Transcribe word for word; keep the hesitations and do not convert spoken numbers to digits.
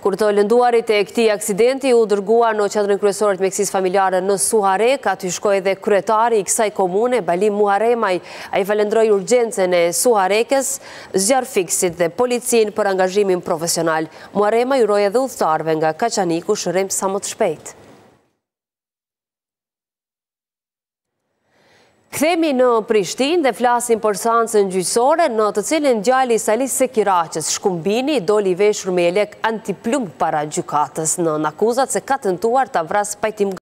Kur të lënduarit e këtij aksidenti u dërguar në qendrën kryesore të mjekësisë familjare në Suharek, aty shkoi edhe kryetari i kësaj komune, Balim Muharemaj. Ai falendroi urgjencën e Suharekës, zjarfiksit dhe policinë për angazhimin profesional. Muharemaj uroi edhe udhëtarëve nga Kaçaniku shërim sa më të shpejt. Kthehemi në Prishtinë dhe flasim për seancën gjyqësore në të cilën djali i Salis Sekiraqës, Shkumbini, doli i veshur me elek antiplumb para gjykatës në akuzat se ka tentuar ta vrasë pajtim